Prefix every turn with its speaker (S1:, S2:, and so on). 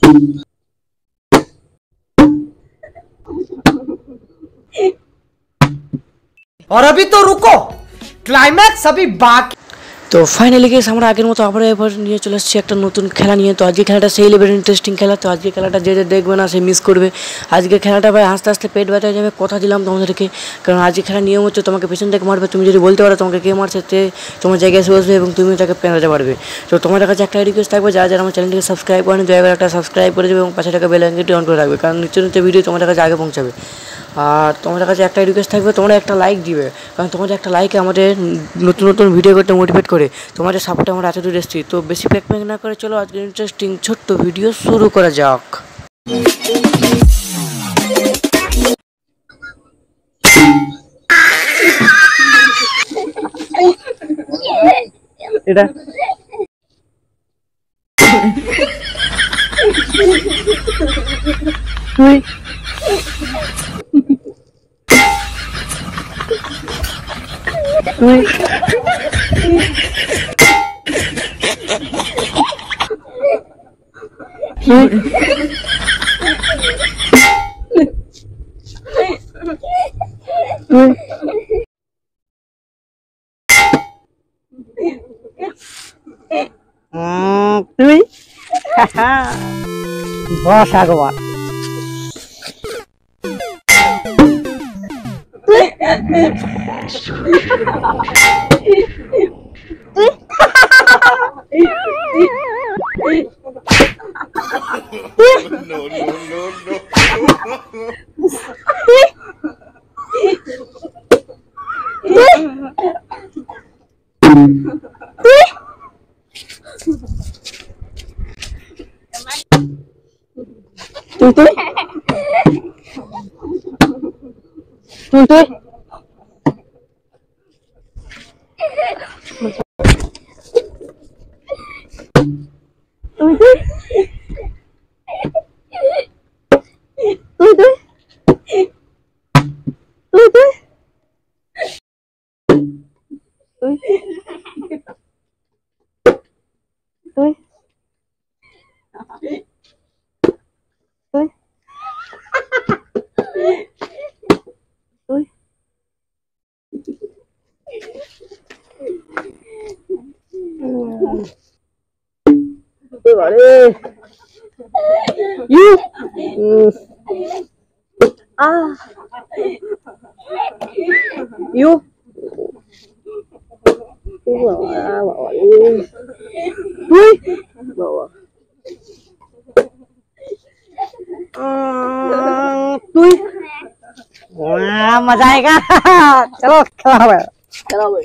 S1: और अभी तो रुको, क्लाइमैक्स अभी बाकी। तो फाइनली गाइस আমরা আগের মতো আবার এবার নিয়ে চলে এসেছি একটা নতুন খেলা নিয়ে। তো আজকে খেলাটা সেই লেভেলের ইন্টারেস্টিং খেলা। তো আজকে খেলাটা যে দেখবে না সে মিস করবে। আজকে খেলাটা ভাই আস্তে আস্তে পেট ব্যথা হয়ে যাবে, কথা দিলাম তোমাদেরকে। কারণ আজকে খেলার নিয়ম হচ্ছে তোমাকে পেছন থেকে মারবে, তুমি যদি বলতে পারো তোমাকে কে মারছে তে তোমার জায়গায় এসে বসবে এবং তুমি তাকে পেনাতে পারবে। তো তোমাদের কাছে একটা রিকোয়েস্ট থাকবে, যারা যারা আমার চ্যানেলটিকে সাবস্ক্রাইব করেন দয়া করে একটা সাবস্ক্রাইব করে দেবে এবং পাশে টাকা বেল আইকনটি অন করে রাখবে, কারণ নিত্য নিত্য ভিডিও তোমাদের কাছে আগে পৌঁছাবে। আর তোমাদের কাছে একটা রিকোয়েস্ট থাকবে, তোমরা একটা লাইক দিবে, কারণ তোমাদের একটা লাইকে আমাদের নতুন নতুন ভিডিও করতে মোটিভেট করে। তোমাদের সাপোর্টে আমরা এতদূর এসেছি। তো বেশি প্যাক না করে চলো আজকে ইন্টারেস্টিং ছোট্ট ভিডিও শুরু করা যাক। এটা তুই তুই তুই বস আগবার। मजा आएगा। चलो खेला भाई, चलो भाई।